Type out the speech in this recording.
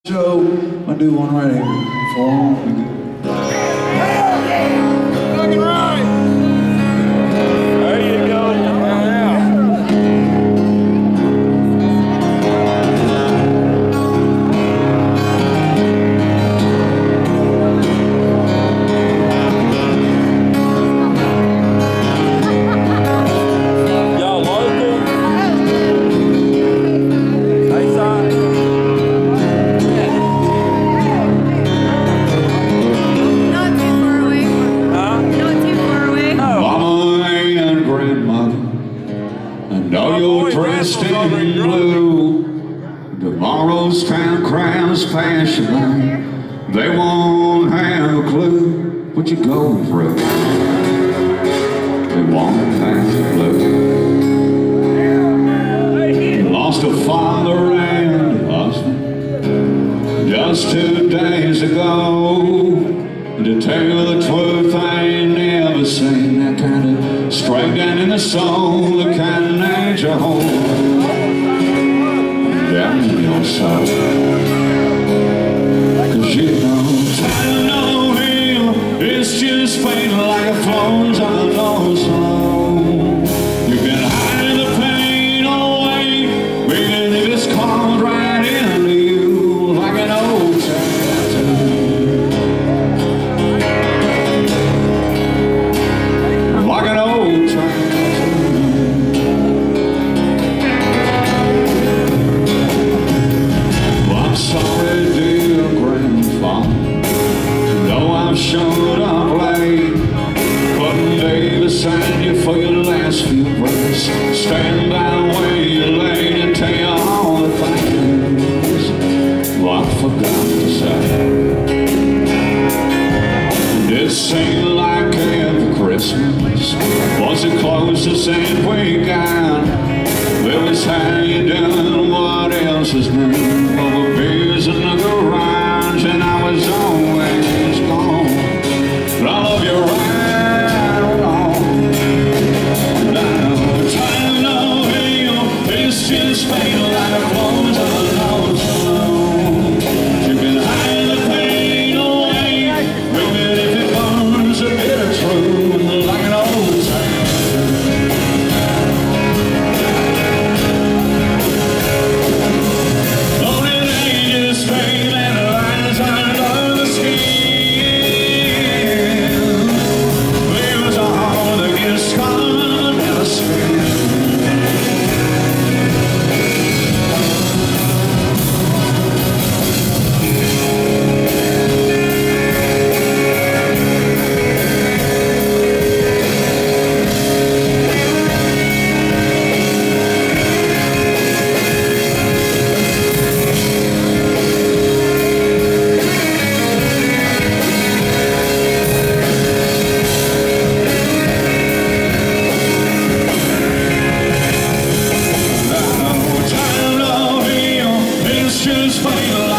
show. I'll do one right here for him. Fucking right. There you go. Y'all local? Hey, son. Know you're dressed in blue. Tomorrow's town crowds pass you by. They won't have a clue what you're going through. They won't have a clue. You lost a father and a husband just 2 days ago. To tell you the truth, I ain't never seen that kind of straight down in the soul, the kind that you hold down in your soul. 'Cause you know, time no heal, it's just fading like a flows on a low song. You can hide the pain away, even if it's called right into you like an old tattoo. Like an old sorry, dear grandfather, though I've showed up late, couldn't be beside you for your last few breaths. Stand by where you lay and tell you all the things well, I forgot to say. It seemed like every Christmas was the closest that we got. Well, it's how you doing, what else is new? Over beers in the garage, and I was always gone. But I love you right along. And I know time no heal, it's just fading like a close on a low song. You can hide the pain away, even if it burns a bit of truth, like an old tattoo. Just fine.